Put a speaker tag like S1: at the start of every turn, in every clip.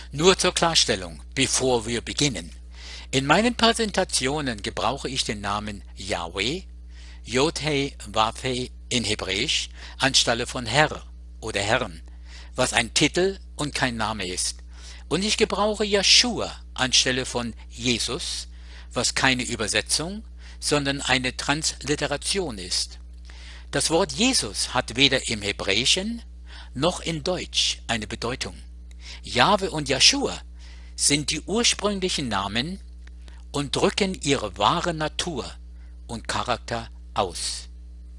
S1: Nur zur Klarstellung, bevor wir beginnen. In meinen Präsentationen gebrauche ich den Namen Yahweh, Yod-Heh Vav-Heh in Hebräisch, anstelle von Herr oder Herrn, was ein Titel und kein Name ist. Und ich gebrauche Yeshua anstelle von Jesus, was keine Übersetzung, sondern eine Transliteration ist. Das Wort Jesus hat weder im Hebräischen noch in Deutsch eine Bedeutung. Jahwe und Jeschua sind die ursprünglichen Namen und drücken ihre wahre Natur und Charakter aus.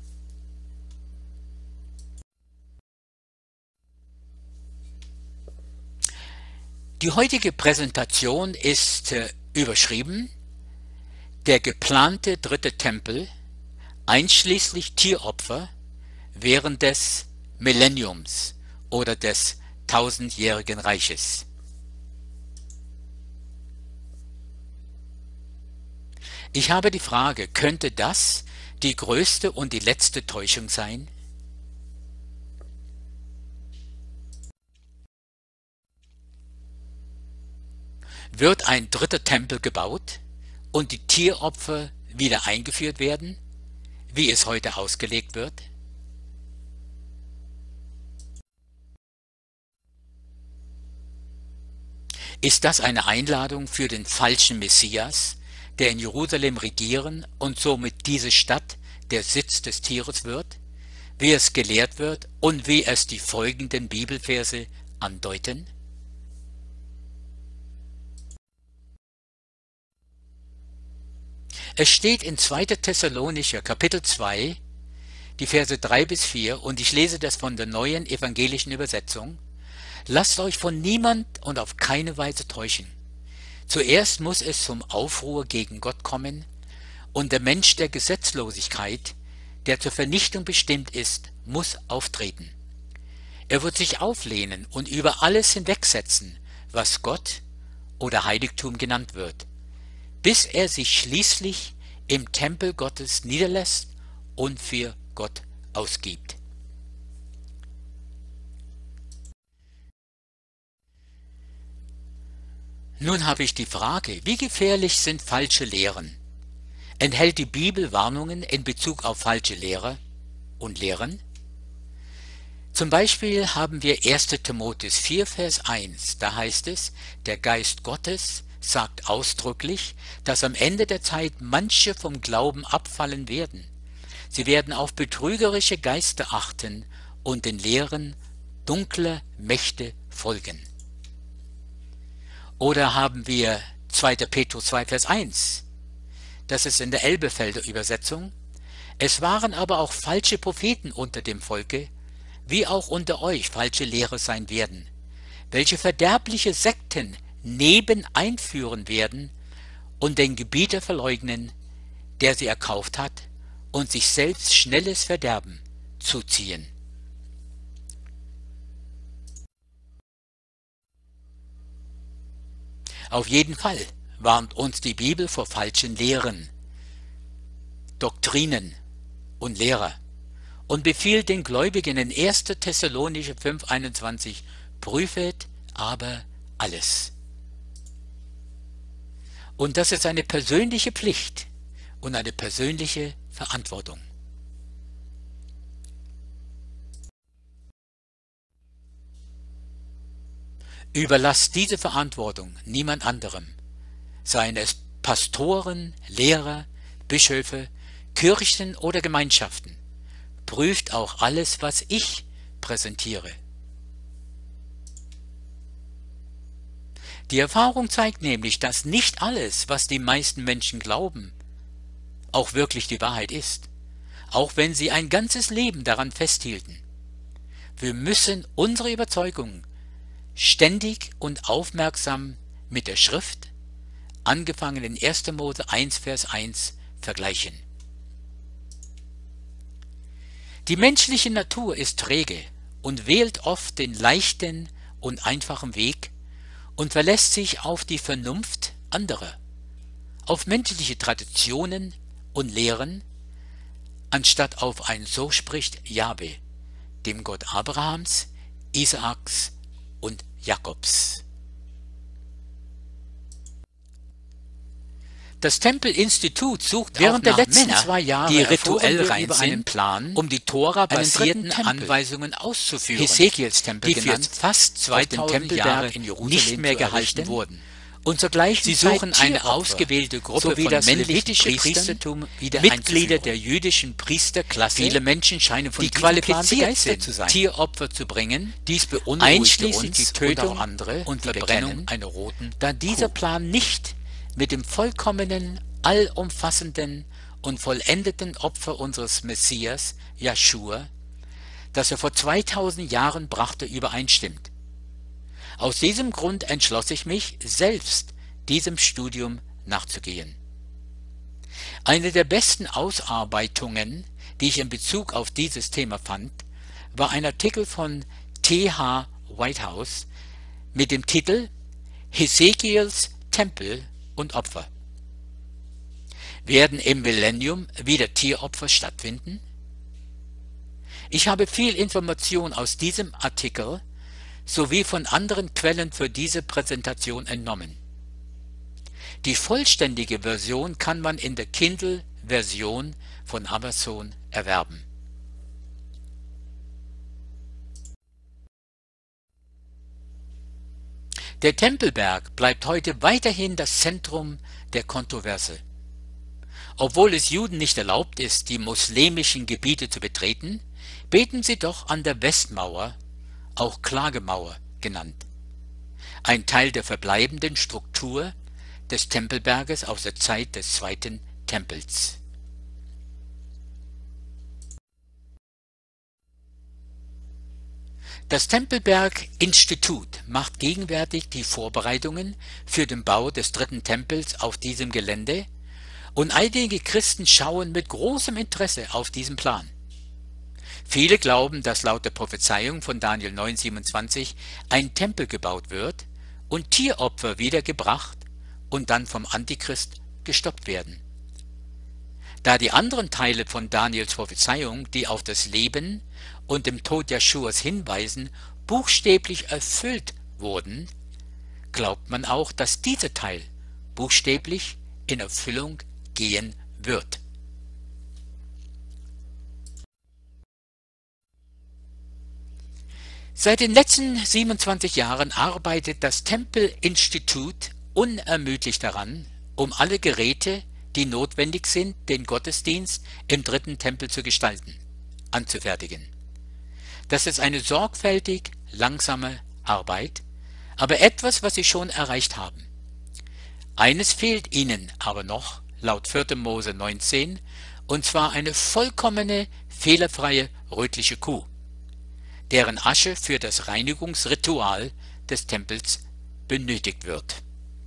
S1: Die heutige Präsentation ist überschrieben: Der geplante dritte Tempel, einschließlich Tieropfer, während des Millenniums oder des tausendjährigen Reiches. Ich habe die Frage, könnte das die größte und die letzte Täuschung sein? Wird ein dritter Tempel gebaut und die Tieropfer wieder eingeführt werden, wie es heute ausgelegt wird? Ist das eine Einladung für den falschen Messias, der in Jerusalem regieren und somit diese Stadt der Sitz des Tieres wird, wie es gelehrt wird und wie es die folgenden Bibelverse andeuten? Es steht in 2. Thessalonicher Kapitel 2, die Verse 3 bis 4, und ich lese das von der neuen evangelischen Übersetzung: Lasst euch von niemand und auf keine Weise täuschen. Zuerst muss es zum Aufruhr gegen Gott kommen, und der Mensch der Gesetzlosigkeit, der zur Vernichtung bestimmt ist, muss auftreten. Er wird sich auflehnen und über alles hinwegsetzen, was Gott oder Heiligtum genannt wird, bis er sich schließlich im Tempel Gottes niederlässt und für Gott ausgibt. Nun habe ich die Frage, wie gefährlich sind falsche Lehren? Enthält die Bibel Warnungen in Bezug auf falsche Lehre und Lehren? Zum Beispiel haben wir 1. Timotheus 4, Vers 1, da heißt es, der Geist Gottes sagt ausdrücklich, dass am Ende der Zeit manche vom Glauben abfallen werden. Sie werden auf betrügerische Geister achten und den Lehren dunkler Mächte folgen. Oder haben wir 2. Petrus 2, Vers 1, das ist in der Elbefelder Übersetzung: Es waren aber auch falsche Propheten unter dem Volke, wie auch unter euch falsche Lehrer sein werden, welche verderbliche Sekten neben einführen werden und den Gebieter verleugnen, der sie erkauft hat, und sich selbst schnelles Verderben zuziehen. Auf jeden Fall warnt uns die Bibel vor falschen Lehren, Doktrinen und Lehrer und befiehlt den Gläubigen in 1. Thessalonicher 5,21: Prüfet aber alles. Und das ist eine persönliche Pflicht und eine persönliche Verantwortung. Überlasst diese Verantwortung niemand anderem, seien es Pastoren, Lehrer, Bischöfe, Kirchen oder Gemeinschaften. Prüft auch alles, was ich präsentiere. Die Erfahrung zeigt nämlich, dass nicht alles, was die meisten Menschen glauben, auch wirklich die Wahrheit ist, auch wenn sie ein ganzes Leben daran festhielten. Wir müssen unsere Überzeugungen ständig und aufmerksam mit der Schrift, angefangen in 1. Mose 1, Vers 1, vergleichen. Die menschliche Natur ist träge und wählt oft den leichten und einfachen Weg und verlässt sich auf die Vernunft anderer, auf menschliche Traditionen und Lehren, anstatt auf ein So spricht Jahwe, dem Gott Abrahams, Isaaks und Jakobs. Das Tempelinstitut sucht
S2: während der letzten
S1: Männer,
S2: 2 Jahre
S1: die rituell
S2: über
S1: rein
S2: einen
S1: sind,
S2: Plan,
S1: um die Tora-basierten
S2: Tempel,
S1: Anweisungen auszuführen,
S2: Hesekiels Tempel
S1: die für
S2: genannt,
S1: fast
S2: auf den
S1: 2000 Jahre
S2: Tempelberg in Jerusalem
S1: nicht mehr
S2: zu
S1: gehalten
S2: errichten
S1: wurden.
S2: und zur gleichen
S1: Sie
S2: Zeit
S1: suchen eine
S2: Tieropfer
S1: ausgewählte Gruppe
S2: sowie
S1: von
S2: das
S1: männlichen
S2: levitische
S1: Priestern,
S2: Priestertum wieder
S1: Mitglieder
S2: einzuführen.
S1: der jüdischen Priesterklasse,
S2: Viele Menschen scheinen von
S1: die
S2: diesem Plan
S1: qualifiziert
S2: begeistert
S1: sind,
S2: zu sein.
S1: Tieropfer zu bringen,
S2: Dies beunruhigte
S1: einschließlich die
S2: uns
S1: Tötung
S2: und auch andere,
S1: und
S2: die wir
S1: Verbrennung
S2: kennen,
S1: einer roten
S2: da dieser
S1: Kuh.
S2: Plan nicht mit dem vollkommenen, allumfassenden und vollendeten Opfer unseres Messias, Jeschua, das er vor 2000 Jahren brachte, übereinstimmt. Aus diesem Grund entschloss ich mich, selbst diesem Studium nachzugehen. Eine der besten Ausarbeitungen, die ich in Bezug auf dieses Thema fand, war ein Artikel von T.H. Whitehouse mit dem Titel Hesekiels Tempel und Opfer. Werden im Millennium wieder Tieropfer stattfinden? Ich habe viel Information aus diesem Artikel sowie von anderen Quellen für diese Präsentation entnommen. Die vollständige Version kann man in der Kindle-Version von Amazon erwerben. Der Tempelberg bleibt heute weiterhin das Zentrum der Kontroverse. Obwohl es Juden nicht erlaubt ist, die muslimischen Gebiete zu betreten, beten sie doch an der Westmauer, auch Klagemauer genannt, ein Teil der verbleibenden Struktur des Tempelberges aus der Zeit des Zweiten Tempels. Das Tempelberg-Institut macht gegenwärtig die Vorbereitungen für den Bau des dritten Tempels auf diesem Gelände, und einige Christen schauen mit großem Interesse auf diesen Plan. Viele glauben, dass laut der Prophezeiung von Daniel 9,27 ein Tempel gebaut wird und Tieropfer wieder gebracht und dann vom Antichrist gestoppt werden. Da die anderen Teile von Daniels Prophezeiung, die auf das Leben und dem Tod Jeschuas hinweisen, buchstäblich erfüllt wurden, glaubt man auch, dass dieser Teil buchstäblich in Erfüllung gehen wird. Seit den letzten 27 Jahren arbeitet das Tempelinstitut unermüdlich daran, um alle Geräte, die notwendig sind, den Gottesdienst im dritten Tempel zu gestalten, anzufertigen. Das ist eine sorgfältig langsame Arbeit, aber etwas, was sie schon erreicht haben. Eines fehlt ihnen aber noch, laut 4. Mose 19, und zwar eine vollkommene, fehlerfreie rötliche Kuh, deren Asche für das Reinigungsritual des Tempels benötigt wird.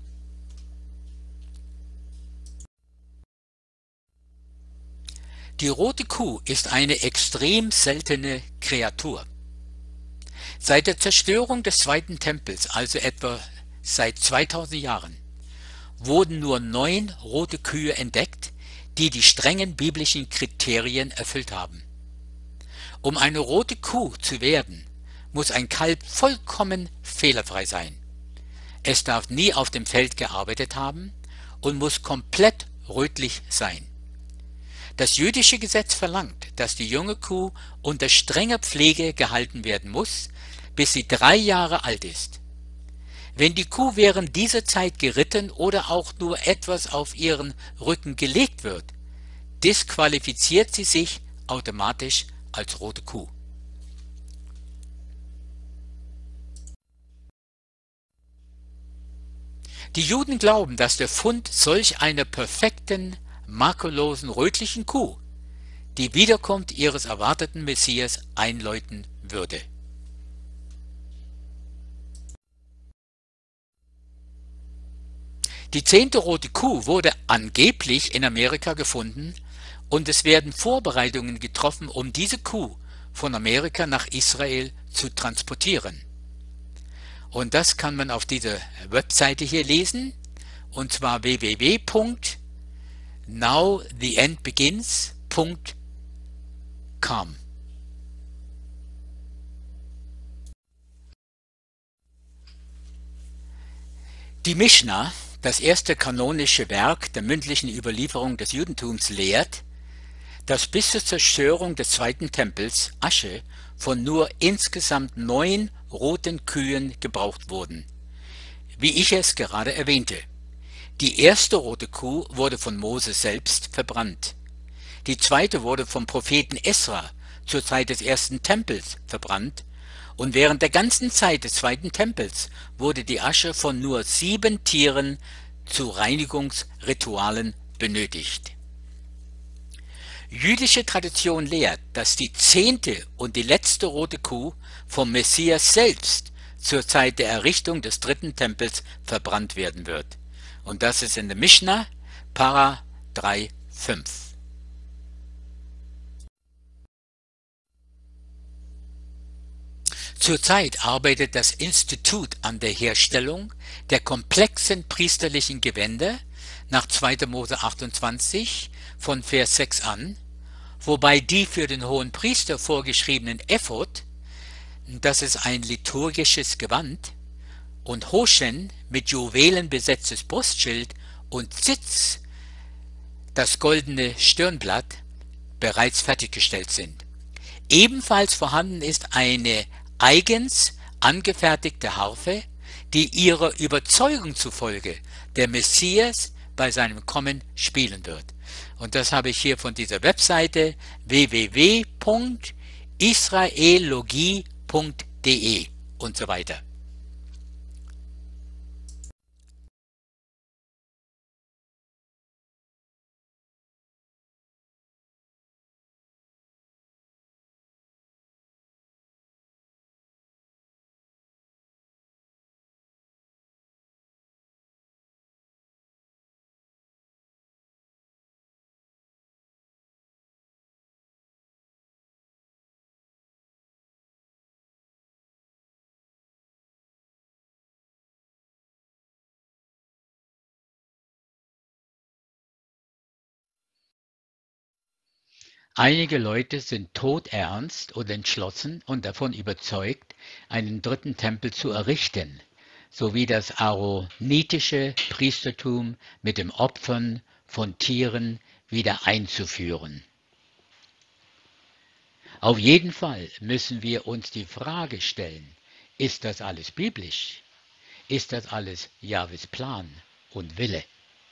S2: Die rote Kuh ist eine extrem seltene Kreatur. Seit der Zerstörung des Zweiten Tempels, also etwa seit 2000 Jahren, wurden nur 9 rote Kühe entdeckt, die die strengen biblischen Kriterien erfüllt haben. Um eine rote Kuh zu werden, muss ein Kalb vollkommen fehlerfrei sein. Es darf nie auf dem Feld gearbeitet haben und muss komplett rötlich sein. Das jüdische Gesetz verlangt, dass die junge Kuh unter strenger Pflege gehalten werden muss, bis sie 3 Jahre alt ist. Wenn die Kuh während dieser Zeit geritten oder auch nur etwas auf ihren Rücken gelegt wird, disqualifiziert sie sich automatisch als rote Kuh. Die Juden glauben, dass der Fund solch einer perfekten, makellosen, rötlichen Kuh die Wiederkunft ihres erwarteten Messias einläuten würde. Die 10. rote Kuh wurde angeblich in Amerika gefunden und es werden Vorbereitungen getroffen, um diese Kuh von Amerika nach Israel zu transportieren. Und das kann man auf dieser Webseite hier lesen, und zwar www.nowtheendbegins.com. Die Mischna, Das erste kanonische Werk der mündlichen Überlieferung des Judentums lehrt, dass bis zur Zerstörung des zweiten Tempels Asche von nur insgesamt 9 roten Kühen gebraucht wurden, wie ich es gerade erwähnte. Die erste rote Kuh wurde von Mose selbst verbrannt. Die zweite wurde vom Propheten Esra zur Zeit des ersten Tempels verbrannt, und während der ganzen Zeit des zweiten Tempels wurde die Asche von nur 7 Tieren zu Reinigungsritualen benötigt. Jüdische Tradition lehrt, dass die 10. und die letzte rote Kuh vom Messias selbst zur Zeit der Errichtung des dritten Tempels verbrannt werden wird. Und das ist in der Mishnah, Para 3,5. Zurzeit arbeitet das Institut an der Herstellung der komplexen priesterlichen Gewänder nach 2. Mose 28 von Vers 6 an, wobei die für den Hohenpriester vorgeschriebenen Ephod, das ist ein liturgisches Gewand, und Hoshen mit Juwelen besetztes Brustschild und Tzitz, das goldene Stirnblatt, bereits fertiggestellt sind. Ebenfalls vorhanden ist eine eigens angefertigte Harfe, die ihrer Überzeugung zufolge der Messias bei seinem Kommen spielen wird. Und das habe ich hier von dieser Webseite www.israelogie.de und so weiter. Einige Leute sind todernst und entschlossen und davon überzeugt, einen dritten Tempel zu errichten, sowie das aaronitische Priestertum mit dem Opfern von Tieren wieder einzuführen. Auf jeden Fall müssen wir uns die Frage stellen, ist das alles biblisch? Ist das alles Jahwes Plan und Wille?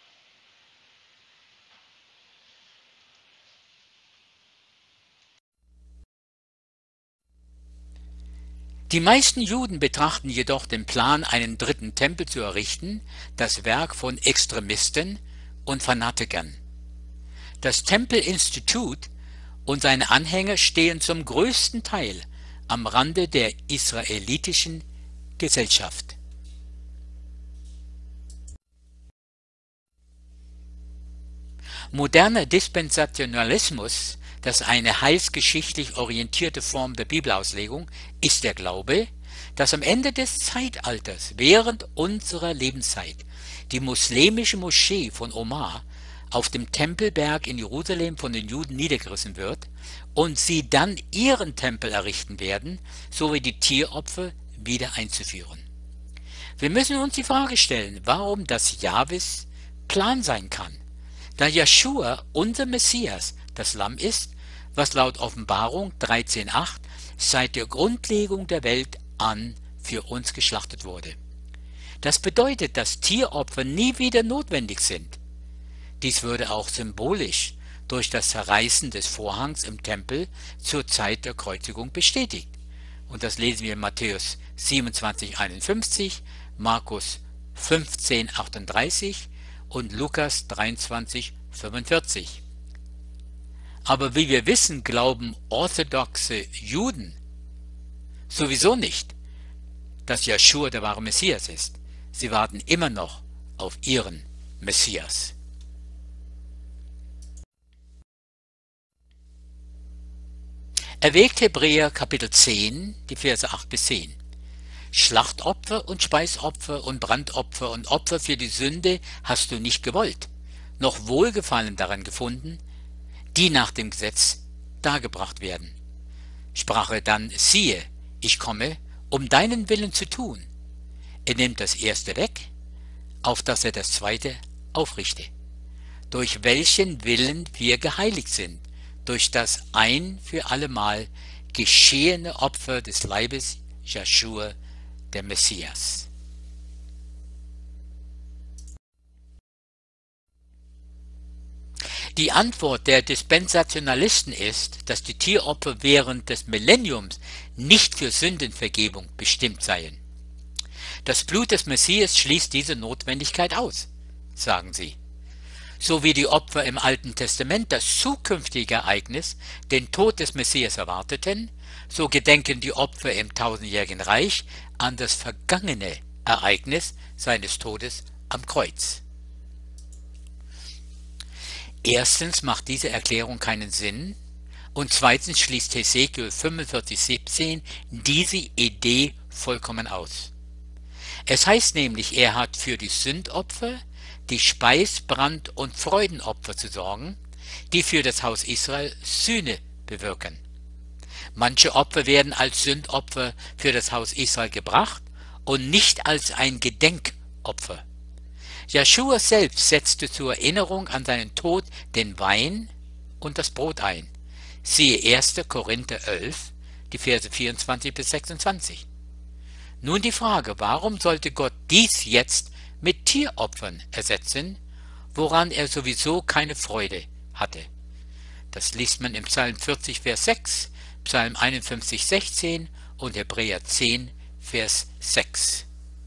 S2: Die meisten Juden betrachten jedoch den Plan, einen dritten Tempel zu errichten, das Werk von Extremisten und Fanatikern. Das Tempelinstitut und seine Anhänger stehen zum größten Teil am Rande der israelitischen Gesellschaft. Moderner Dispensationalismus, das eine heilsgeschichtlich orientierte Form der Bibelauslegung, ist der Glaube, dass am Ende des Zeitalters, während unserer Lebenszeit, die muslimische Moschee von Omar auf dem Tempelberg in Jerusalem von den Juden niedergerissen wird und sie dann ihren Tempel errichten werden, sowie die Tieropfer wieder einzuführen. Wir müssen uns die Frage stellen, warum das Jahwes Plan sein kann, da Jeschua, unser Messias, das Lamm ist, was laut Offenbarung 13,8 seit der Grundlegung der Welt an für uns geschlachtet wurde. Das bedeutet, dass Tieropfer nie wieder notwendig sind. Dies würde auch symbolisch durch das Zerreißen des Vorhangs im Tempel zur Zeit der Kreuzigung bestätigt. Und das lesen wir in Matthäus 27,51, Markus 15,38 und Lukas 23,45. Aber wie wir wissen, glauben orthodoxe Juden sowieso nicht, dass Jeschua der wahre Messias ist. Sie warten immer noch auf ihren Messias. Erwägt Hebräer Kapitel 10, die Verse 8 bis 10. Schlachtopfer und Speisopfer und Brandopfer und Opfer für die Sünde hast du nicht gewollt, noch Wohlgefallen daran gefunden, die nach dem Gesetz dargebracht werden. Sprach er dann, siehe, ich komme, um deinen Willen zu tun. Er nimmt das erste weg,
S1: auf dass er das zweite aufrichte, durch welchen Willen wir geheiligt sind, durch das ein für allemal geschehene Opfer des Leibes Jeschua, der Messias. Die Antwort der Dispensationalisten ist, dass die Tieropfer während des Millenniums nicht für Sündenvergebung bestimmt seien. Das Blut des Messias schließt diese Notwendigkeit aus, sagen sie. So wie die Opfer im Alten Testament das zukünftige Ereignis, den Tod des Messias erwarteten, so gedenken die Opfer im tausendjährigen Reich an das vergangene Ereignis seines Todes am Kreuz. Erstens macht diese Erklärung keinen Sinn und zweitens schließt Hesekiel 45,17 diese Idee vollkommen aus. Es heißt nämlich, er hat für die Sündopfer, die Speis-, Brand- und Freudenopfer zu sorgen, die für das Haus Israel Sühne bewirken. Manche Opfer werden als Sündopfer für das Haus Israel gebracht und nicht als ein Gedenkopfer. Jeschua selbst setzte zur Erinnerung an seinen Tod den Wein und das Brot ein. Siehe 1. Korinther 11, die Verse 24 bis 26. Nun die Frage, warum sollte Gott dies jetzt mit Tieropfern ersetzen, woran er sowieso keine Freude hatte? Das liest man im Psalm 40, Vers 6, Psalm 51, 16 und Hebräer 10, Vers 6.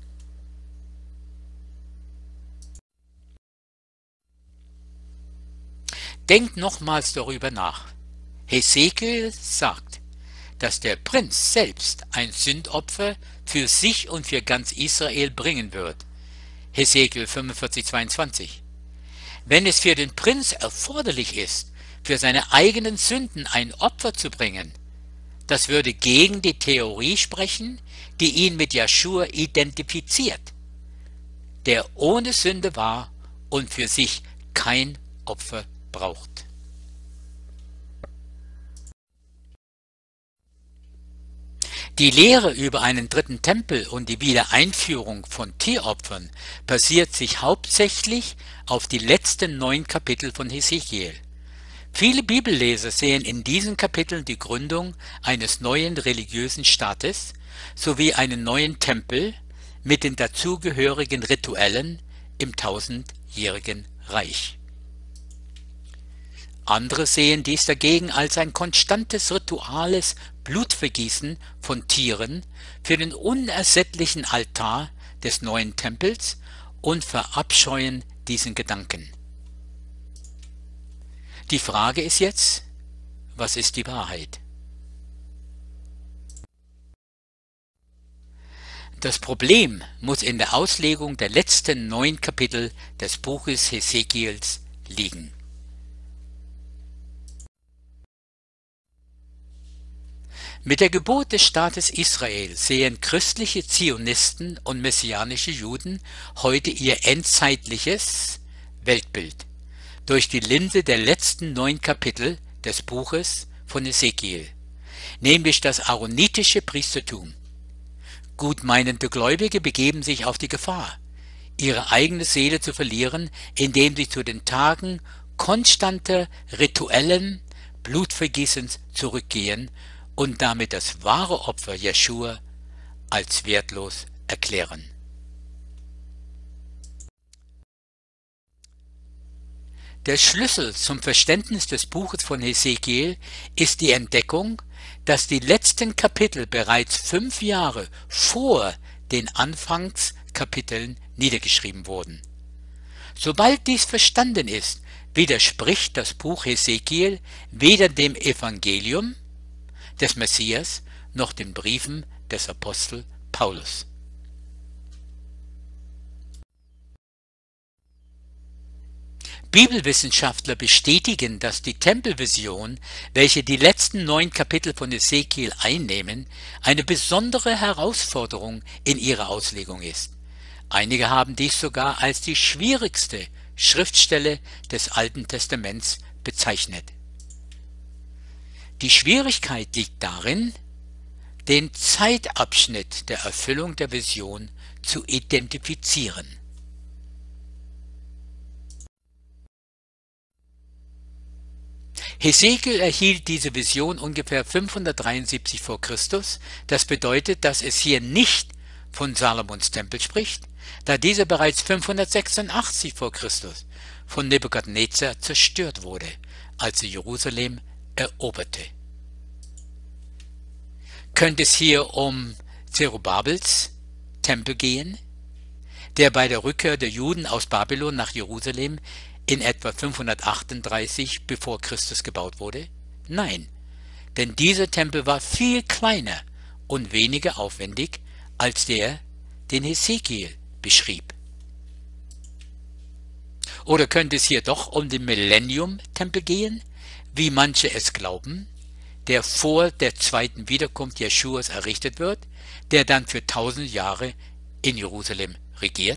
S1: Denkt nochmals darüber nach. Hesekiel sagt, dass der Prinz selbst ein Sündopfer für sich und für ganz Israel bringen wird. Hesekiel 45, 22. Wenn es für den Prinz erforderlich ist, für seine eigenen Sünden ein Opfer zu bringen, das würde gegen die Theorie sprechen, die ihn mit Jeschua identifiziert, der ohne Sünde war und für sich kein Opfer braucht. Die Lehre über einen dritten Tempel und die Wiedereinführung von Tieropfern basiert sich hauptsächlich auf die letzten 9 Kapitel von Hesekiel. Viele Bibelleser sehen in diesen Kapiteln die Gründung eines neuen religiösen Staates sowie einen neuen Tempel mit den dazugehörigen Rituellen im tausendjährigen Reich. Andere sehen dies dagegen als ein konstantes rituales Blutvergießen von Tieren für den unersättlichen Altar des neuen Tempels und verabscheuen diesen Gedanken. Die Frage ist jetzt, was ist die Wahrheit? Das Problem muss in der Auslegung der letzten 9 Kapitel des Buches Hesekiels liegen. Mit der Geburt des Staates Israel sehen christliche Zionisten und messianische Juden heute ihr endzeitliches Weltbild durch die Linse der letzten 9 Kapitel des Buches von Hesekiel, nämlich das aaronitische Priestertum. Gutmeinende Gläubige begeben sich auf die Gefahr, ihre eigene Seele zu verlieren, indem sie zu den Tagen konstanter rituellen Blutvergießens zurückgehen und damit das wahre Opfer Jeschua als wertlos erklären. Der Schlüssel zum Verständnis des Buches von Hesekiel ist die Entdeckung, dass die letzten Kapitel bereits 5 Jahre vor den Anfangskapiteln niedergeschrieben wurden. Sobald dies verstanden ist, widerspricht das Buch Hesekiel weder dem Evangelium des Messias noch den Briefen des Apostel Paulus. Bibelwissenschaftler bestätigen, dass die Tempelvision, welche die letzten 9 Kapitel von Hesekiel einnehmen, eine besondere Herausforderung in ihrer Auslegung ist. Einige haben dies sogar als die schwierigste Schriftstelle des Alten Testaments bezeichnet. Die Schwierigkeit liegt darin, den Zeitabschnitt der Erfüllung der Vision zu identifizieren. Hesekiel erhielt diese Vision ungefähr 573 vor Christus. Das bedeutet, dass es hier nicht von Salomons Tempel spricht, da dieser bereits 586 vor Christus von Nebukadnezar zerstört wurde, als er Jerusalem eroberte. Könnte es hier um Zerubabels Tempel gehen, der bei der Rückkehr der Juden aus Babylon nach Jerusalem in etwa 538 bevor Christus gebaut wurde? Nein, denn dieser Tempel war viel kleiner und weniger aufwendig als der, den Hesekiel beschrieb. Oder könnte es hier doch um den Millennium-Tempel gehen, wie manche es glauben, der vor der zweiten Wiederkunft Jeschuas errichtet wird, der dann für 1000 Jahre in Jerusalem regiert?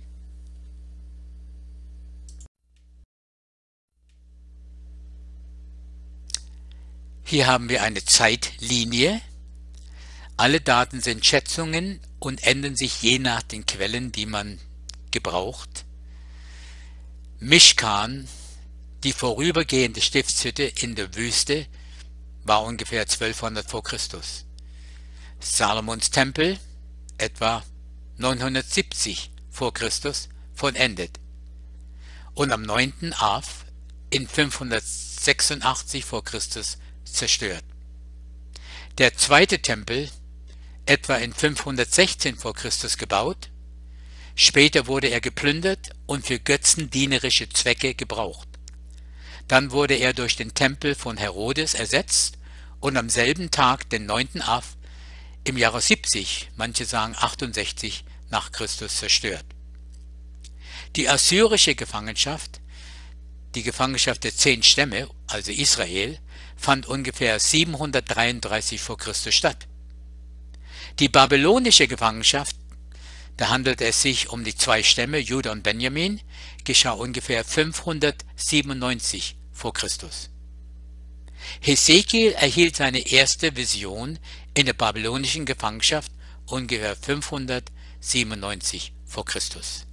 S1: Hier haben wir eine Zeitlinie. Alle Daten sind Schätzungen und ändern sich je nach den Quellen, die man gebraucht. Mishkan, die vorübergehende Stiftshütte in der Wüste, war ungefähr 1200 vor Christus. Salomons Tempel etwa 970 vor Christus vollendet und am 9. Av in 586 vor Christus zerstört. Der zweite Tempel etwa in 516 vor Christus gebaut, später wurde er geplündert und für götzendienerische Zwecke gebraucht. Dann wurde er durch den Tempel von Herodes ersetzt und am selben Tag, den 9. Av, im Jahre 70, manche sagen 68 nach Christus zerstört. Die assyrische Gefangenschaft, die Gefangenschaft der 10 Stämme, also Israel, fand ungefähr 733 vor Christus statt. Die babylonische Gefangenschaft, da handelte es sich um die 2 Stämme, Juda und Benjamin, geschah ungefähr 597 vor Christus. Hesekiel erhielt seine erste Vision in der babylonischen Gefangenschaft ungefähr 597 vor Christus.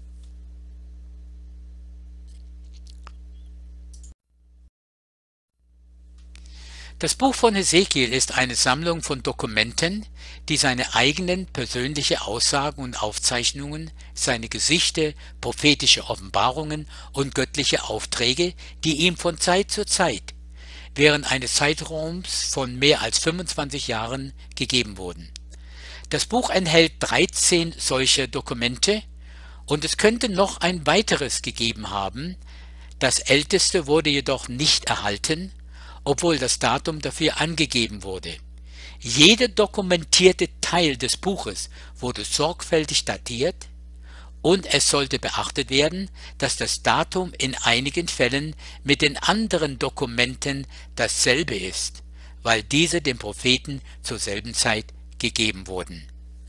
S1: Das Buch von Hesekiel ist eine Sammlung von Dokumenten, die seine eigenen persönliche Aussagen und Aufzeichnungen, seine Gesichter, prophetische Offenbarungen und göttliche Aufträge, die ihm von Zeit zu Zeit während eines Zeitraums von mehr als 25 Jahren gegeben wurden. Das Buch enthält 13 solcher Dokumente und es könnte noch ein weiteres gegeben haben. Das älteste wurde jedoch nicht erhalten, obwohl das Datum dafür angegeben wurde. Jeder dokumentierte Teil des Buches wurde sorgfältig datiert und es sollte beachtet werden, dass das Datum in einigen Fällen mit den anderen Dokumenten dasselbe ist, weil diese dem Propheten zur selben Zeit gegeben wurden.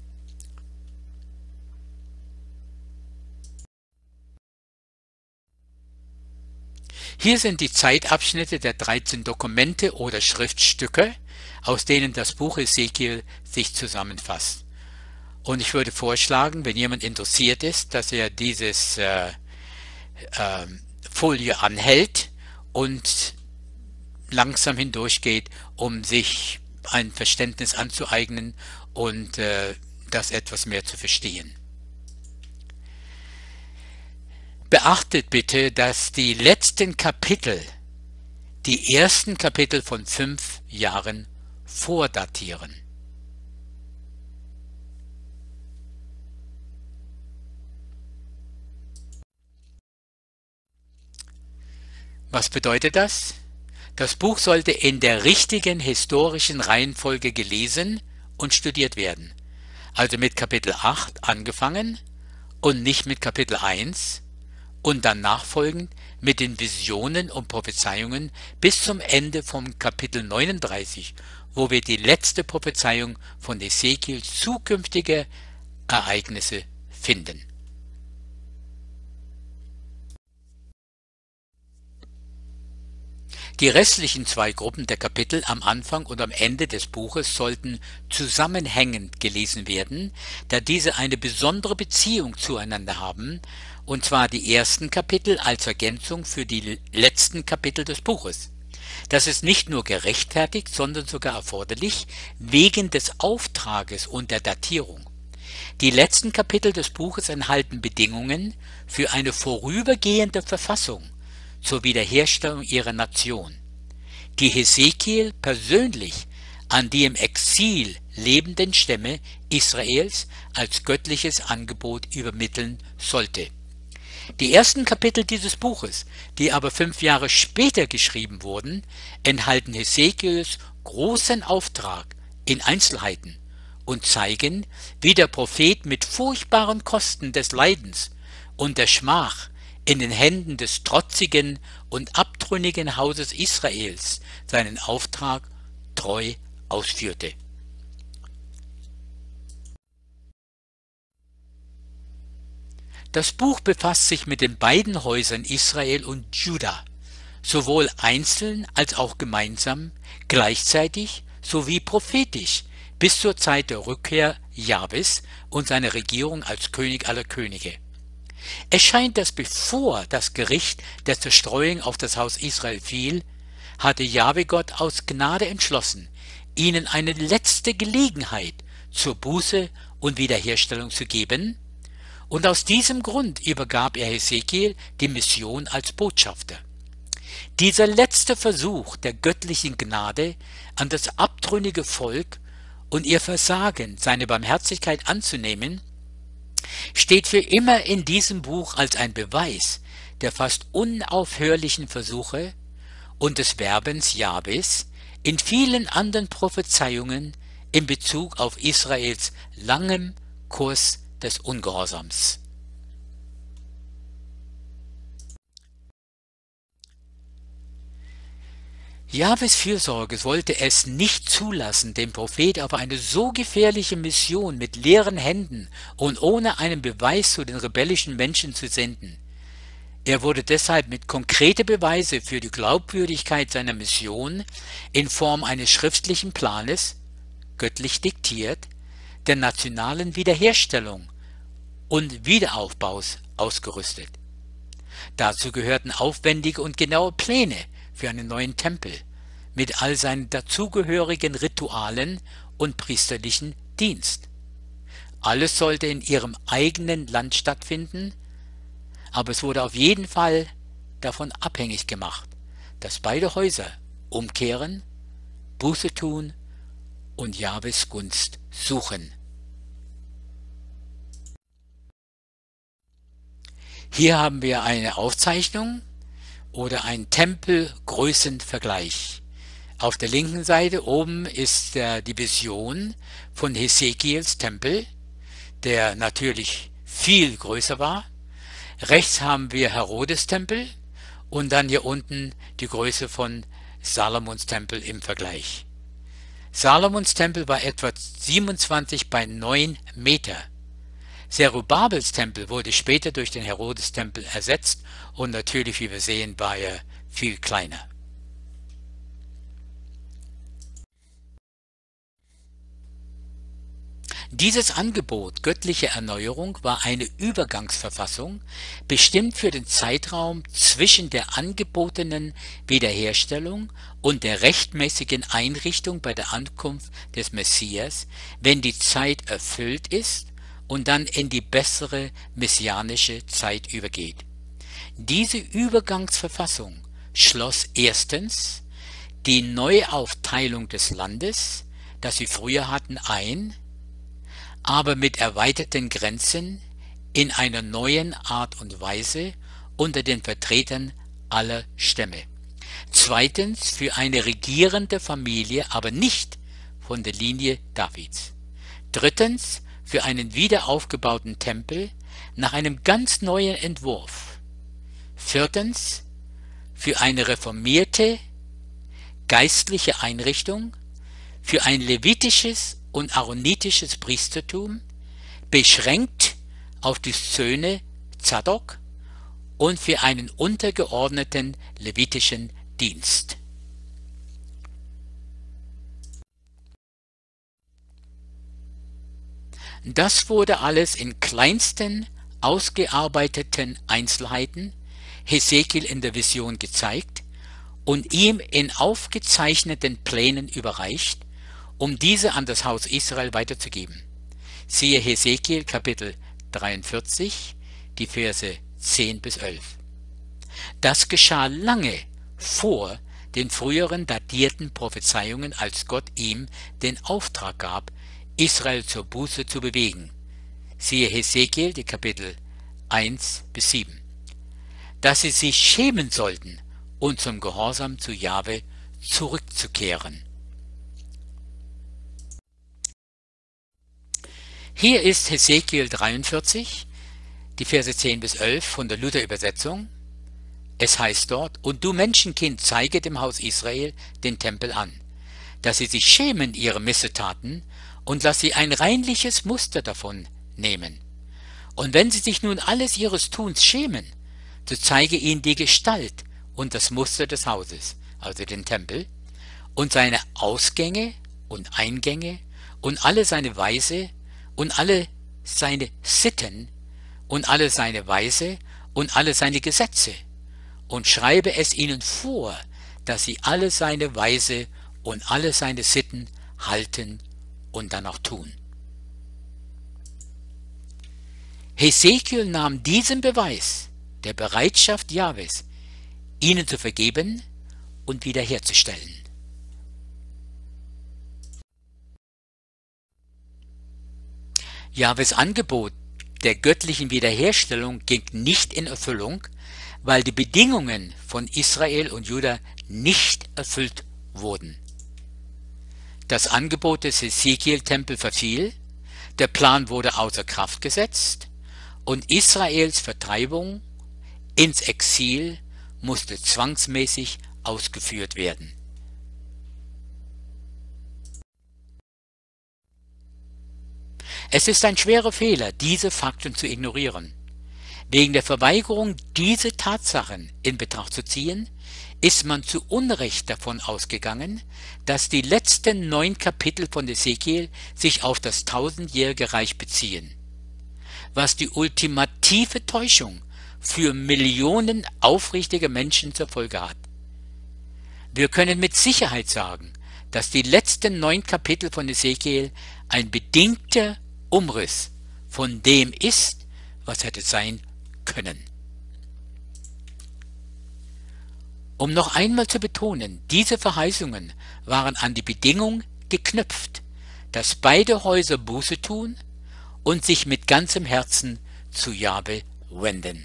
S1: Hier sind die Zeitabschnitte der 13 Dokumente oder Schriftstücke, aus denen das Buch Hesekiel sich zusammenfasst. Und ich würde vorschlagen, wenn jemand interessiert ist, dass er dieses Folie anhält und langsam hindurchgeht, um sich ein Verständnis anzueignen und das etwas mehr zu verstehen. Beachtet bitte, dass die letzten Kapitel die ersten Kapitel von 5 Jahren vordatieren. Was bedeutet das? Das Buch sollte in der richtigen historischen Reihenfolge gelesen und studiert werden. Also mit Kapitel 8 angefangen und nicht mit Kapitel 1 und dann nachfolgend mit den Visionen und Prophezeiungen bis zum Ende vom Kapitel 39, wo wir die letzte Prophezeiung von Hesekiels zukünftige Ereignisse finden. Die restlichen 2 Gruppen der Kapitel am Anfang und am Ende des Buches sollten zusammenhängend gelesen werden, da diese eine besondere Beziehung zueinander haben, und zwar die ersten Kapitel als Ergänzung für die letzten Kapitel des Buches.
S2: Das ist nicht nur gerechtfertigt, sondern sogar erforderlich wegen des Auftrages und der Datierung. Die letzten Kapitel des Buches enthalten Bedingungen für eine vorübergehende Verfassung zur Wiederherstellung ihrer Nation, die Hesekiel persönlich an die im Exil lebenden Stämme Israels als göttliches Angebot übermitteln sollte. Die ersten Kapitel dieses Buches, die aber 5 Jahre später geschrieben wurden, enthalten Hesekiels großen Auftrag in Einzelheiten und zeigen, wie der Prophet mit furchtbaren Kosten des Leidens und der Schmach in den Händen des trotzigen und abtrünnigen Hauses Israels seinen Auftrag treu ausführte. Das Buch befasst sich mit den beiden Häusern Israel und Juda, sowohl einzeln als auch gemeinsam, gleichzeitig sowie prophetisch bis zur Zeit der Rückkehr Jahwes und seiner Regierung als König aller Könige. Es scheint, dass bevor das Gericht der Zerstreuung auf das Haus Israel fiel, hatte Jahwe Gott aus Gnade entschlossen, ihnen eine letzte Gelegenheit zur Buße und Wiederherstellung zu geben, und aus diesem Grund übergab er Hesekiel die Mission als Botschafter. Dieser letzte Versuch der göttlichen Gnade an das abtrünnige Volk und ihr Versagen, seine Barmherzigkeit anzunehmen, steht für immer in diesem Buch als ein Beweis der fast unaufhörlichen Versuche und des Werbens Jahwes in vielen anderen Prophezeiungen in Bezug auf Israels langem Kurs des Ungehorsams. Jahwes Fürsorge wollte es nicht zulassen, den Prophet auf eine so gefährliche Mission mit leeren Händen und ohne einen Beweis zu den rebellischen Menschen zu senden. Er wurde deshalb mit konkreten Beweise für die Glaubwürdigkeit seiner Mission in Form eines schriftlichen Planes, göttlich diktiert, der nationalen Wiederherstellung und Wiederaufbaus ausgerüstet. Dazu gehörten aufwendige und genaue Pläne für einen neuen Tempel mit all seinen dazugehörigen Ritualen und priesterlichen Dienst. Alles sollte in ihrem eigenen Land stattfinden, aber es wurde auf jeden Fall davon abhängig gemacht, dass beide Häuser umkehren, Buße tun und Jahwes Gunst suchen. Hier haben wir eine Aufzeichnung oder einen Tempelgrößenvergleich. Auf der linken Seite oben ist die Vision von Hesekiels Tempel, der natürlich viel größer war. Rechts haben wir Herodes Tempel und dann hier unten die Größe von Salomons Tempel im Vergleich. Salomons Tempel war etwa 27 bei 9 Meter. Zerubabels Tempel wurde später durch den Herodes-Tempel ersetzt und natürlich, wie wir sehen, war er viel kleiner. Dieses Angebot göttlicher Erneuerung war eine Übergangsverfassung, bestimmt für den Zeitraum zwischen der angebotenen Wiederherstellung und der rechtmäßigen Einrichtung bei der Ankunft des Messias, wenn die Zeit erfüllt ist und dann in die bessere messianische Zeit übergeht. Diese Übergangsverfassung schloss erstens die Neuaufteilung des Landes, das sie früher hatten, ein, aber mit erweiterten Grenzen in einer neuen Art und Weise unter den Vertretern aller Stämme. Zweitens für eine regierende Familie, aber nicht von der Linie Davids. Drittens für einen wiederaufgebauten Tempel nach einem ganz neuen Entwurf. Viertens für eine reformierte geistliche Einrichtung, für ein levitisches und aaronitisches Priestertum, beschränkt auf die Söhne Zadok und für einen untergeordneten levitischen Dienst. Das wurde alles in kleinsten, ausgearbeiteten Einzelheiten Hesekiel in der Vision gezeigt und ihm in aufgezeichneten Plänen überreicht, um diese an das Haus Israel weiterzugeben. Siehe Hesekiel Kapitel 43, die Verse 10 bis 11. Das geschah lange vor den früheren datierten Prophezeiungen, als Gott ihm den Auftrag gab, Israel zur Buße zu bewegen. Siehe Hesekiel, die Kapitel 1 bis 7. Dass sie sich schämen sollten und zum Gehorsam zu Jahwe zurückzukehren. Hier ist Hesekiel 43, die Verse 10 bis 11 von der Luther-Übersetzung. Es heißt dort: Und du Menschenkind, zeige dem Haus Israel den Tempel an, dass sie sich schämen ihre Missetaten, und lass sie ein reinliches Muster davon nehmen. Und wenn sie sich nun alles ihres Tuns schämen, so zeige ihnen die Gestalt und das Muster des Hauses, also den Tempel, und seine Ausgänge und Eingänge und alle seine Weise und alle seine Sitten und alle seine Weise und alle seine Gesetze, und schreibe es ihnen vor, dass sie alle seine Weise und alle seine Sitten halten und danach tun. Hesekiel nahm diesen Beweis der Bereitschaft Jahwes, ihnen zu vergeben und wiederherzustellen. Jahwes Angebot der göttlichen Wiederherstellung ging nicht in Erfüllung, weil die Bedingungen von Israel und Juda nicht erfüllt wurden. Das Angebot des Hesekiel-Tempel verfiel, der Plan wurde außer Kraft gesetzt und Israels Vertreibung ins Exil musste zwangsmäßig ausgeführt werden. Es ist ein schwerer Fehler, diese Fakten zu ignorieren. Wegen der Verweigerung, diese Tatsachen in Betracht zu ziehen, ist man zu Unrecht davon ausgegangen, dass die letzten 9 Kapitel von Hesekiel sich auf das 1000-jährige Reich beziehen, was die ultimative Täuschung für Millionen aufrichtiger Menschen zur Folge hat. Wir können mit Sicherheit sagen, dass die letzten 9 Kapitel von Hesekiel ein bedingter Umriss von dem ist, was hätte sein können. Um noch einmal zu betonen, diese Verheißungen waren an die Bedingung geknüpft, dass beide Häuser Buße tun und sich mit ganzem Herzen zu Jahwe wenden.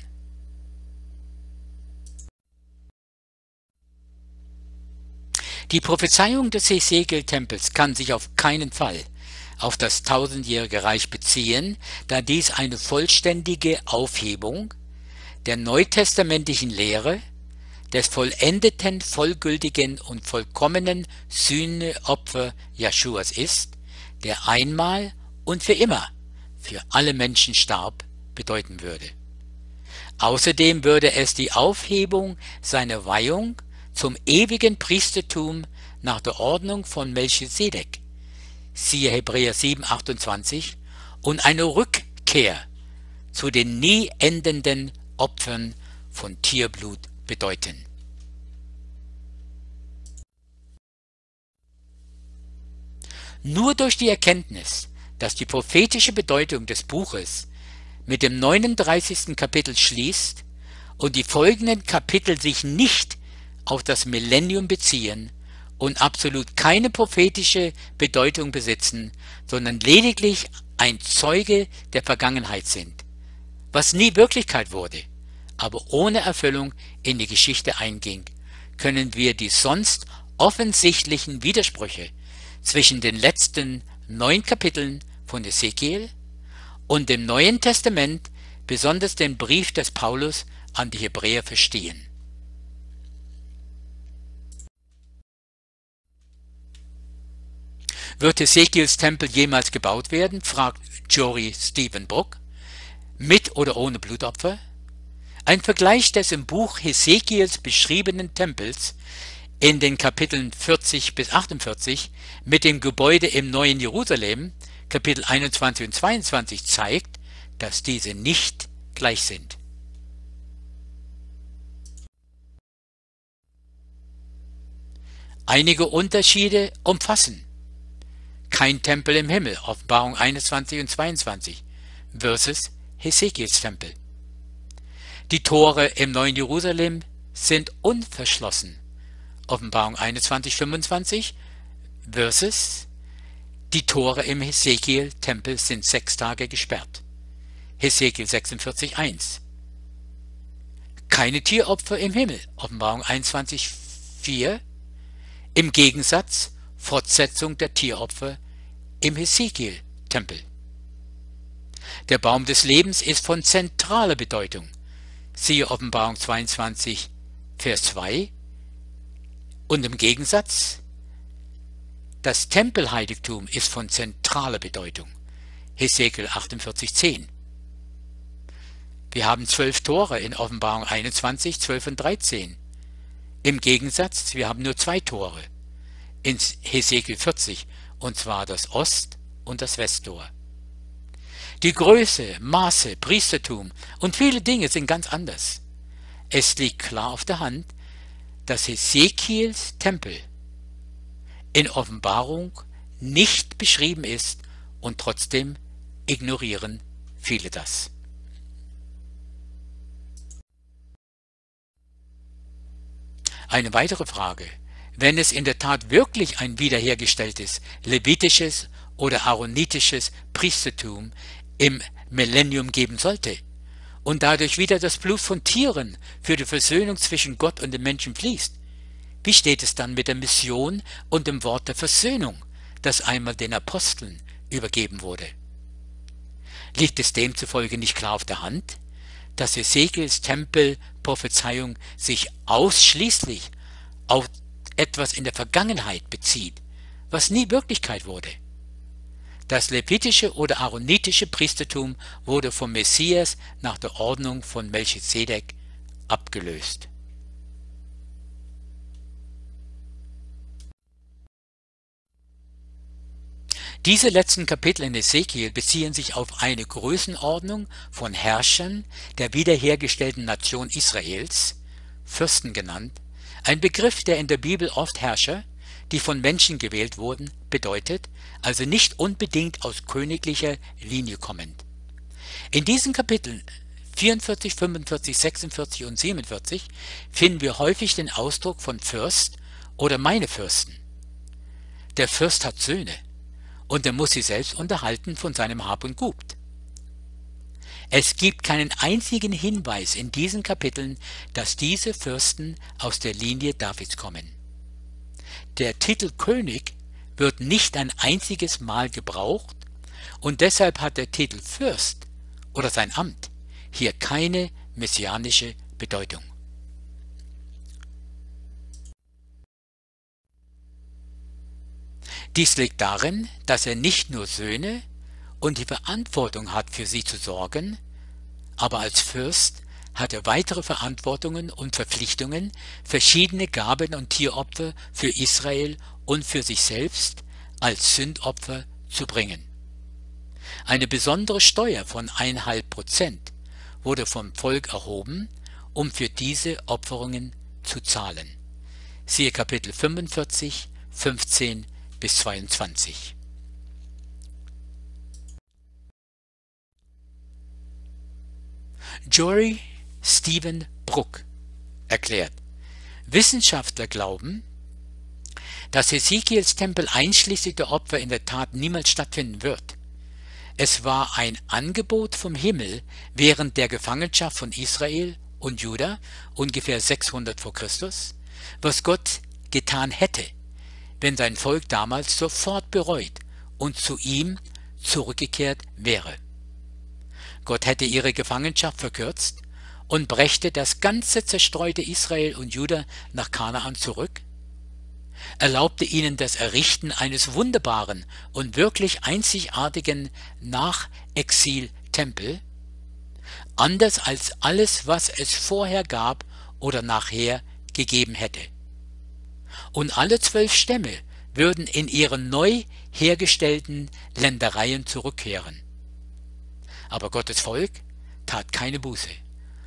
S2: Die Prophezeiung des Hesekiel-Tempels kann sich auf keinen Fall auf das 1000-jährige Reich beziehen, da dies eine vollständige Aufhebung der neutestamentlichen Lehre des vollendeten, vollgültigen und vollkommenen Sühneopfer Jeschuas ist, der einmal und für immer für alle Menschen starb, bedeuten würde. Außerdem würde es die Aufhebung seiner Weihung zum ewigen Priestertum nach der Ordnung von Melchisedek, siehe Hebräer 7,28, und eine Rückkehr zu den nie endenden Opfern von Tierblut bedeuten. Nur durch die Erkenntnis, dass die prophetische Bedeutung des Buches mit dem 39. Kapitel schließt und die folgenden Kapitel sich nicht auf das Millennium beziehen und absolut keine prophetische Bedeutung besitzen, sondern lediglich ein Zeuge der Vergangenheit sind, was nie Wirklichkeit wurde, aber ohne Erfüllung in die Geschichte einging, können wir die sonst offensichtlichen Widersprüche zwischen den letzten 9 Kapiteln von Hesekiel und dem Neuen Testament, besonders den Brief des Paulus an die Hebräer, verstehen. Wird Hesekiels Tempel jemals gebaut werden, fragt Jory Stephenbrook, mit oder ohne Blutopfer? Ein Vergleich des im Buch Hesekiels beschriebenen Tempels in den Kapiteln 40 bis 48 mit dem Gebäude im Neuen Jerusalem, Kapitel 21 und 22, zeigt, dass diese nicht gleich sind. Einige Unterschiede umfassen: kein Tempel im Himmel, Offenbarung 21 und 22, versus Hesekiels Tempel. Die Tore im neuen Jerusalem sind unverschlossen, Offenbarung 21, 25, versus die Tore im Hesekiel-Tempel sind 6 Tage gesperrt, Hesekiel 46, 1. Keine Tieropfer im Himmel, Offenbarung 21, 4. Im Gegensatz, Fortsetzung der Tieropfer im Hesekiel-Tempel. Der Baum des Lebens ist von zentraler Bedeutung, siehe Offenbarung 22, Vers 2. Und im Gegensatz, das Tempelheiligtum ist von zentraler Bedeutung, Hesekiel 48, 10. Wir haben 12 Tore in Offenbarung 21, 12 und 13. Im Gegensatz, wir haben nur 2 Tore in Hesekiel 40, und zwar das Ost- und das Westtor. Die Größe, Maße, Priestertum und viele Dinge sind ganz anders. Es liegt klar auf der Hand, dass Hesekiels Tempel in Offenbarung nicht beschrieben ist, und trotzdem ignorieren viele das. Eine weitere Frage: Wenn es in der Tat wirklich ein wiederhergestelltes levitisches oder aaronitisches Priestertum im Millennium geben sollte und dadurch wieder das Blut von Tieren für die Versöhnung zwischen Gott und den Menschen fließt, wie steht es dann mit der Mission und dem Wort der Versöhnung, das einmal den Aposteln übergeben wurde? Liegt es demzufolge nicht klar auf der Hand, dass Hesekiels Tempelprophezeiung sich ausschließlich auf etwas in der Vergangenheit bezieht, was nie Wirklichkeit wurde? Das levitische oder aaronitische Priestertum wurde vom Messias nach der Ordnung von Melchisedek abgelöst. Diese letzten Kapitel in Hesekiel beziehen sich auf eine Größenordnung von Herrschern der wiederhergestellten Nation Israels, Fürsten genannt, ein Begriff, der in der Bibel oft Herrscher, die von Menschen gewählt wurden, bedeutet, also nicht unbedingt aus königlicher Linie kommend. In diesen Kapiteln 44, 45, 46 und 47 finden wir häufig den Ausdruck von Fürst oder meine Fürsten. Der Fürst hat Söhne, und er muss sie selbst unterhalten von seinem Hab und Gut. Es gibt keinen einzigen Hinweis in diesen Kapiteln, dass diese Fürsten aus der Linie Davids kommen. Der Titel König wird nicht ein einziges Mal gebraucht, und deshalb hat der Titel Fürst oder sein Amt hier keine messianische Bedeutung. Dies liegt darin, dass er nicht nur Söhne und die Verantwortung hat, für sie zu sorgen, aber als Fürst hat er weitere Verantwortungen und Verpflichtungen, verschiedene Gaben und Tieropfer für Israel und für sich selbst als Sündopfer zu bringen. Eine besondere Steuer von 1,5% wurde vom Volk erhoben, um für diese Opferungen zu zahlen. Siehe Kapitel 45, 15 bis 22. Jory Stephen Brooke erklärt: Wissenschaftler glauben, dass Hesekiels Tempel einschließlich der Opfer in der Tat niemals stattfinden wird. Es war ein Angebot vom Himmel während der Gefangenschaft von Israel und Juda, ungefähr 600 vor Christus, was Gott getan hätte, wenn sein Volk damals sofort bereut und zu ihm zurückgekehrt wäre. Gott hätte ihre Gefangenschaft verkürzt und brächte das ganze zerstreute Israel und Juda nach Kanaan zurück, erlaubte ihnen das Errichten eines wunderbaren und wirklich einzigartigen Nach-Exil-Tempel, anders als alles, was es vorher gab oder nachher gegeben hätte. Und alle 12 Stämme würden in ihren neu hergestellten Ländereien zurückkehren. Aber Gottes Volk tat keine Buße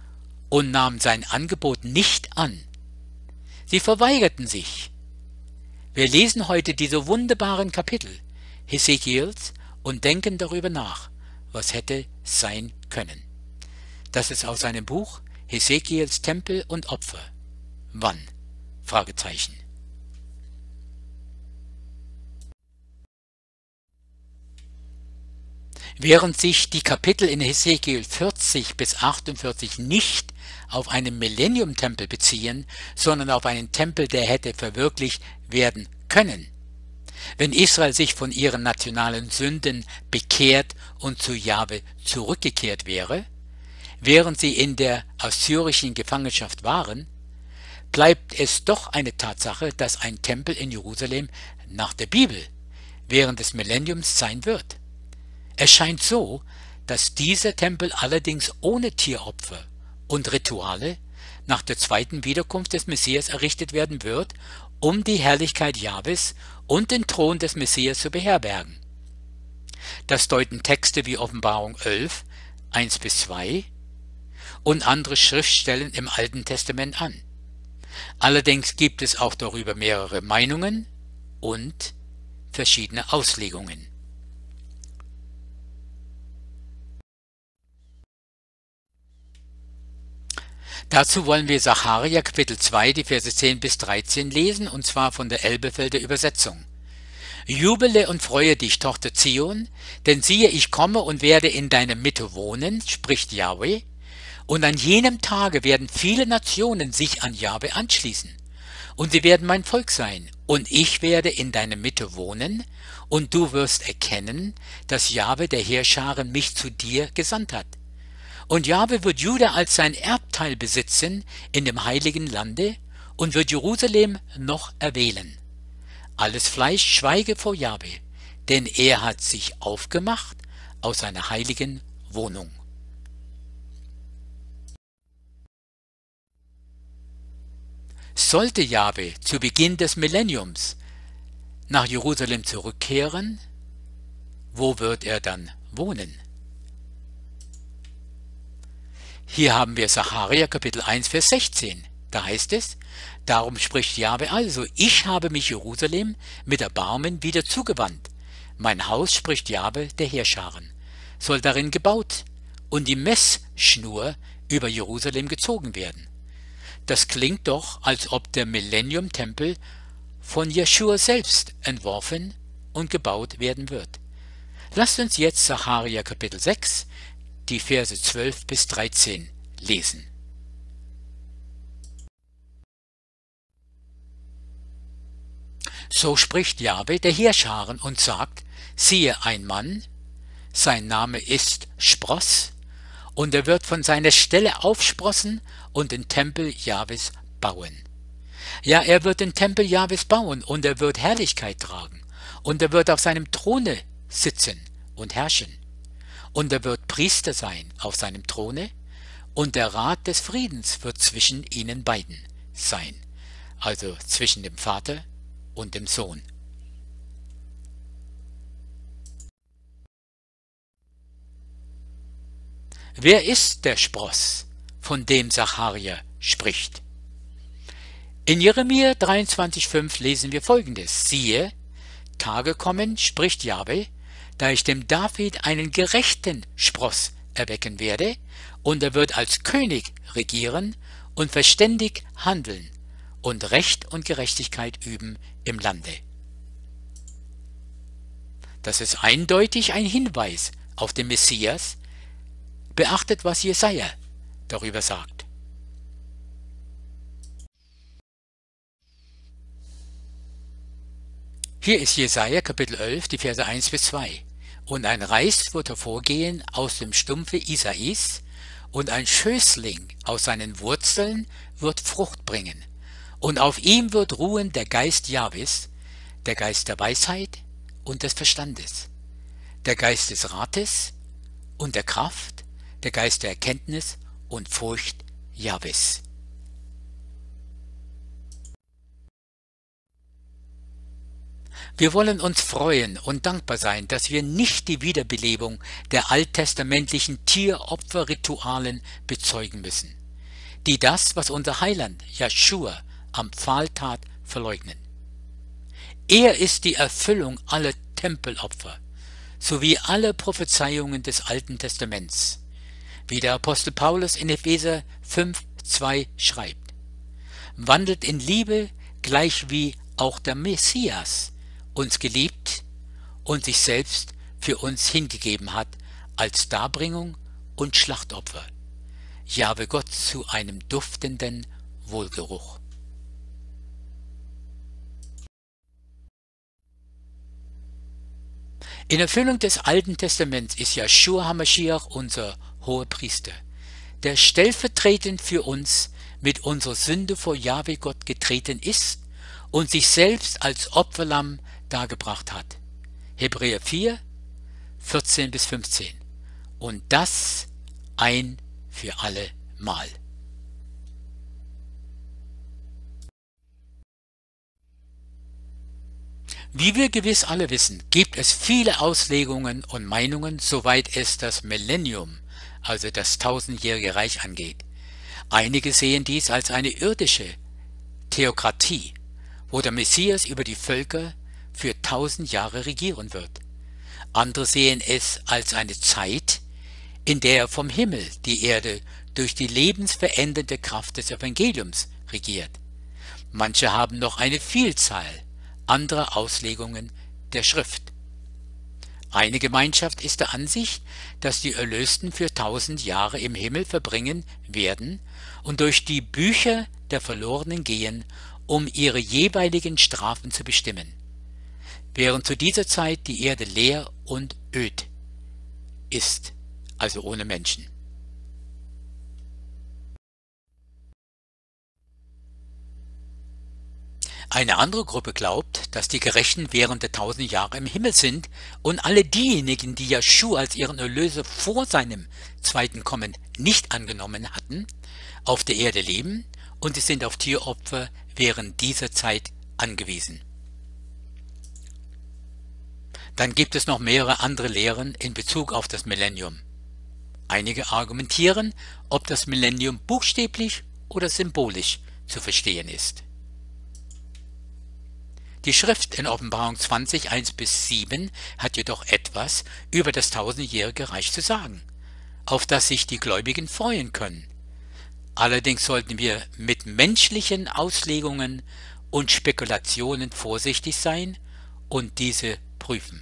S2: und nahm sein Angebot nicht an. Sie verweigerten sich. Wir lesen heute diese wunderbaren Kapitel Hesekiels und denken darüber nach, was hätte sein können. Das ist aus seinem Buch Hesekiels Tempel und Opfer. Wann? Fragezeichen. Während sich die Kapitel in Hesekiel 40 bis 48 nicht auf einen Millennium-Tempel beziehen, sondern auf einen Tempel, der hätte verwirklicht werden können, wenn Israel sich von ihren nationalen Sünden bekehrt und zu Jahwe zurückgekehrt wäre, während sie in der assyrischen Gefangenschaft waren, bleibt es doch eine Tatsache, dass ein Tempel in Jerusalem nach der Bibel während des Millenniums sein wird. Es scheint so, dass dieser Tempel allerdings ohne Tieropfer und Rituale nach der zweiten Wiederkunft des Messias errichtet werden wird, um die Herrlichkeit Jahwes und den Thron des Messias zu beherbergen. Das deuten Texte wie Offenbarung 11, 1-2 und andere Schriftstellen im Alten Testament an. Allerdings gibt es auch darüber mehrere Meinungen und verschiedene Auslegungen. Dazu wollen wir Sacharja Kapitel 2, die Verse 10 bis 13 lesen, und zwar von der Elberfelder Übersetzung. Jubele und freue dich, Tochter Zion, denn siehe, ich komme und werde in deiner Mitte wohnen, spricht Jahwe, und an jenem Tage werden viele Nationen sich an Jahwe anschließen, und sie werden mein Volk sein, und ich werde in deiner Mitte wohnen, und du wirst erkennen, dass Jahwe der Heerscharen mich zu dir gesandt hat. Und Jahwe wird Juda als sein Erbteil besitzen in dem heiligen Lande und wird Jerusalem noch erwählen. Alles Fleisch schweige vor Jahwe, denn er hat sich aufgemacht aus seiner heiligen Wohnung. Sollte Jahwe zu Beginn des Millenniums nach Jerusalem zurückkehren, wo wird er dann wohnen? Hier haben wir Sacharja Kapitel 1, Vers 16. Da heißt es, darum spricht Jahwe also, ich habe mich Jerusalem mit Erbarmen wieder zugewandt. Mein Haus, spricht Jahwe, der Heerscharen, soll darin gebaut und die Messschnur über Jerusalem gezogen werden. Das klingt doch, als ob der Millennium-Tempel von Jeschua selbst entworfen und gebaut werden wird. Lasst uns jetzt Sacharja Kapitel 6, die Verse 12 bis 13 lesen. So spricht Jahwe, der Heerscharen, und sagt, siehe ein Mann, sein Name ist Spross, und er wird von seiner Stelle aufsprossen und den Tempel Jahwes bauen. Ja, er wird den Tempel Jahwes bauen, und er wird Herrlichkeit tragen, und er wird auf seinem Throne sitzen und herrschen. Und er wird Priester sein auf seinem Throne, und der Rat des Friedens wird zwischen ihnen beiden sein, also zwischen dem Vater und dem Sohn. Wer ist der Spross, von dem Sacharja spricht? In Jeremia 23,5 lesen wir Folgendes: Siehe, Tage kommen, spricht Jahwe, da ich dem David einen gerechten Spross erwecken werde, und er wird als König regieren und verständig handeln und Recht und Gerechtigkeit üben im Lande. Das ist eindeutig ein Hinweis auf den Messias. Beachtet, was Jesaja darüber sagt. Hier ist Jesaja Kapitel 11, die Verse 1 bis 2. Und ein Reis wird hervorgehen aus dem Stumpfe Isais, und ein Schößling aus seinen Wurzeln wird Frucht bringen. Und auf ihm wird ruhen der Geist Jahwes, der Geist der Weisheit und des Verstandes, der Geist des Rates und der Kraft, der Geist der Erkenntnis und Furcht Jahwes. Wir wollen uns freuen und dankbar sein, dass wir nicht die Wiederbelebung der alttestamentlichen Tieropferritualen bezeugen müssen, die das, was unser Heiland Jeschua am Pfahl tat, verleugnen. Er ist die Erfüllung aller Tempelopfer sowie aller Prophezeiungen des Alten Testaments, wie der Apostel Paulus in Epheser 5,2 schreibt. Wandelt in Liebe, gleich wie auch der Messias uns geliebt und sich selbst für uns hingegeben hat als Darbringung und Schlachtopfer, Jahwe Gott zu einem duftenden Wohlgeruch. In Erfüllung des Alten Testaments ist Jeschua HaMaschiach unser Hohepriester, der stellvertretend für uns mit unserer Sünde vor Jahwe Gott getreten ist und sich selbst als Opferlamm dargebracht hat. Hebräer 4, 14-15. Und das ein für alle Mal. Wie wir gewiss alle wissen, gibt es viele Auslegungen und Meinungen, soweit es das Millennium, also das tausendjährige Reich angeht. Einige sehen dies als eine irdische Theokratie, wo der Messias über die Völker für 1000 Jahre regieren wird. Andere sehen es als eine Zeit, in der er vom Himmel die Erde durch die lebensverändernde Kraft des Evangeliums regiert. Manche haben noch eine Vielzahl anderer Auslegungen der Schrift. Eine Gemeinschaft ist der Ansicht, dass die Erlösten für 1000 Jahre im Himmel verbringen werden und durch die Bücher der Verlorenen gehen, um ihre jeweiligen Strafen zu bestimmen, während zu dieser Zeit die Erde leer und öd ist, also ohne Menschen. Eine andere Gruppe glaubt, dass die Gerechten während der 1000 Jahre im Himmel sind und alle diejenigen, die Jeschua als ihren Erlöser vor seinem zweiten Kommen nicht angenommen hatten, auf der Erde leben und sie sind auf Tieropfer während dieser Zeit angewiesen. Dann gibt es noch mehrere andere Lehren in Bezug auf das Millennium. Einige argumentieren, ob das Millennium buchstäblich oder symbolisch zu verstehen ist. Die Schrift in Offenbarung 20, 1-7 hat jedoch etwas über das tausendjährige Reich zu sagen, auf das sich die Gläubigen freuen können. Allerdings sollten wir mit menschlichen Auslegungen und Spekulationen vorsichtig sein und diese prüfen.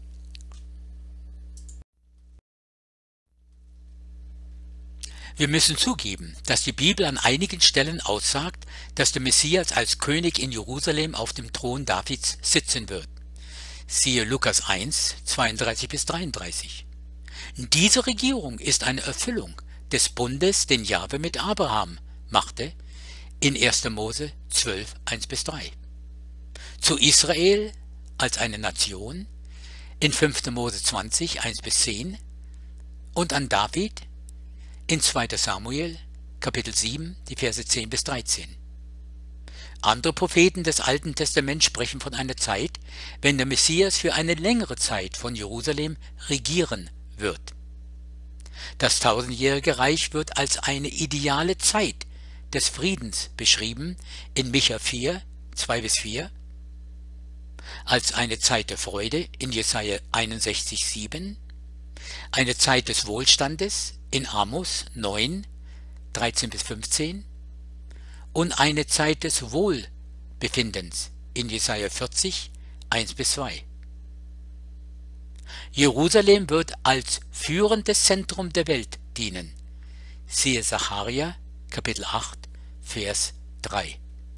S2: Wir müssen zugeben, dass die Bibel an einigen Stellen aussagt, dass der Messias als König in Jerusalem auf dem Thron Davids sitzen wird. Siehe Lukas 1, 32-33. Diese Regierung ist eine Erfüllung des Bundes, den Jahwe mit Abraham machte, in 1. Mose 12, 1-3. Zu Israel als eine Nation, in 5. Mose 20, 1-10 und an David in 2. Samuel, Kapitel 7, die Verse 10-13. Andere Propheten des Alten Testaments sprechen von einer Zeit, wenn der Messias für eine längere Zeit von Jerusalem regieren wird. Das tausendjährige Reich wird als eine ideale Zeit des Friedens beschrieben in Micha 4, 2-4, als eine Zeit der Freude in Jesaja 61, 7, eine Zeit des Wohlstandes in Amos 9, 13-15 und eine Zeit des Wohlbefindens in Jesaja 40, 1-2. Jerusalem wird als führendes Zentrum der Welt dienen. Siehe Sacharja, Kapitel 8, Vers 3.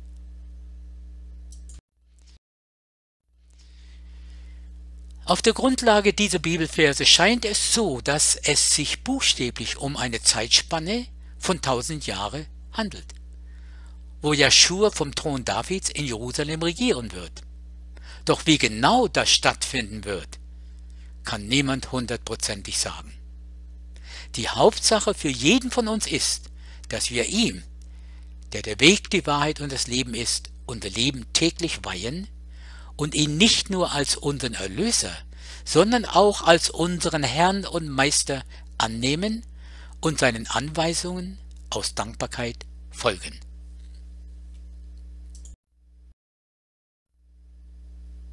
S2: Auf der Grundlage dieser Bibelverse scheint es so, dass es sich buchstäblich um eine Zeitspanne von 1000 Jahren handelt, wo Jeschua vom Thron Davids in Jerusalem regieren wird. Doch wie genau das stattfinden wird, kann niemand hundertprozentig sagen. Die Hauptsache für jeden von uns ist, dass wir ihm, der der Weg, die Wahrheit und das Leben ist, unser Leben täglich weihen und ihn nicht nur als unseren Erlöser, sondern auch als unseren Herrn und Meister annehmen und seinen Anweisungen aus Dankbarkeit folgen.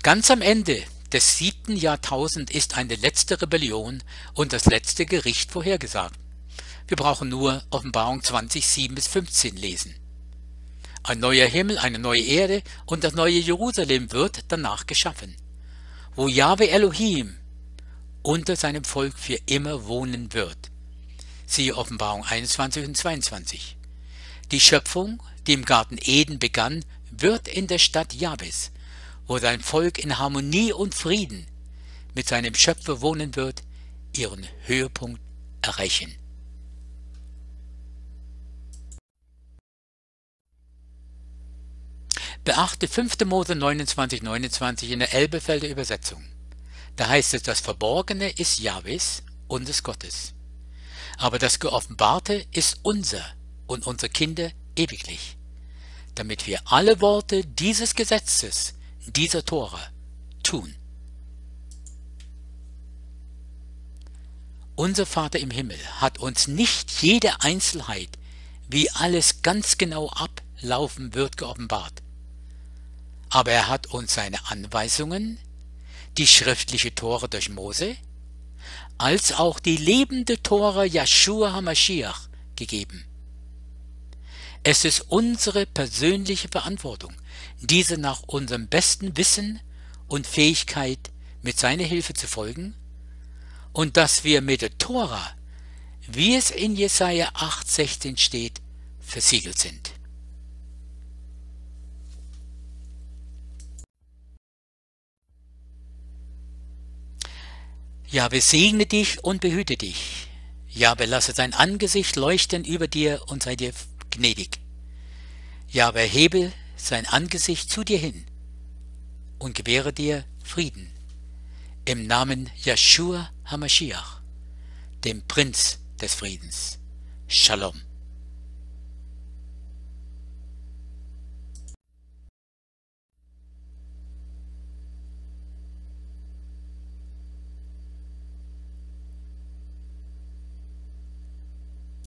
S2: Ganz am Ende des 7. Jahrtausends ist eine letzte Rebellion und das letzte Gericht vorhergesagt. Wir brauchen nur Offenbarung 20, 7-15 lesen. Ein neuer Himmel, eine neue Erde und das neue Jerusalem wird danach geschaffen, wo Jahwe Elohim unter seinem Volk für immer wohnen wird. Siehe Offenbarung 21 und 22. Die Schöpfung, die im Garten Eden begann, wird in der Stadt Jahwes, wo sein Volk in Harmonie und Frieden mit seinem Schöpfer wohnen wird, ihren Höhepunkt erreichen. Beachte 5. Mose 29,29 in der Elberfelder Übersetzung. Da heißt es, das Verborgene ist Jahwes, unseres Gottes. Aber das Geoffenbarte ist unser und unserer Kinder ewiglich, damit wir alle Worte dieses Gesetzes, dieser Tora, tun. Unser Vater im Himmel hat uns nicht jede Einzelheit, wie alles ganz genau ablaufen wird, geoffenbart. Aber er hat uns seine Anweisungen, die schriftliche Tora durch Mose, als auch die lebende Tora Yeshua HaMashiach gegeben. Es ist unsere persönliche Verantwortung, diese nach unserem besten Wissen und Fähigkeit mit seiner Hilfe zu folgen und dass wir mit der Tora, wie es in Jesaja 8,16 steht, versiegelt sind. Jahwe segne dich und behüte dich. Jahwe lasse sein Angesicht leuchten über dir und sei dir gnädig. Jahwe hebe sein Angesicht zu dir hin und gewähre dir Frieden. Im Namen Yeshua HaMashiach, dem Prinz des Friedens. Shalom.